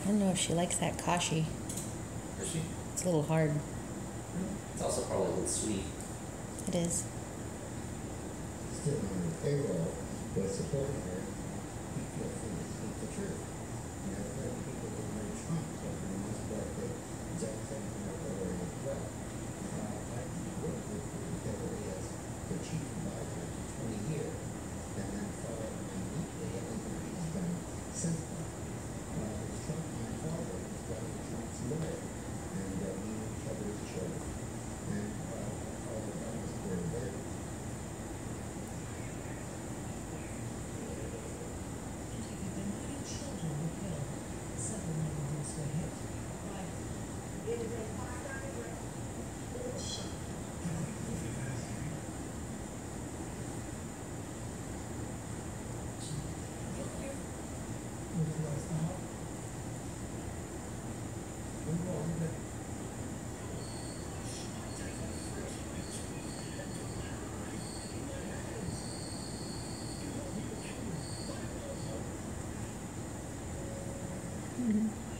I don't know if she likes that kashi. Is she? It's a little hard. It's also probably a little sweet. It is. Still on the payroll, but supporting her, he feels free to speak the truth. You know, there are people who are very Trump, so for the most part, they don't think they're Hillary as well. I worked with Hillary as the chief advisor for 20 years, and then followed immediately everything she's done since then. It's Trump, my father, was Donald Trump's lawyer, and we knew each other's children. And all of that was very, very Mm-hmm.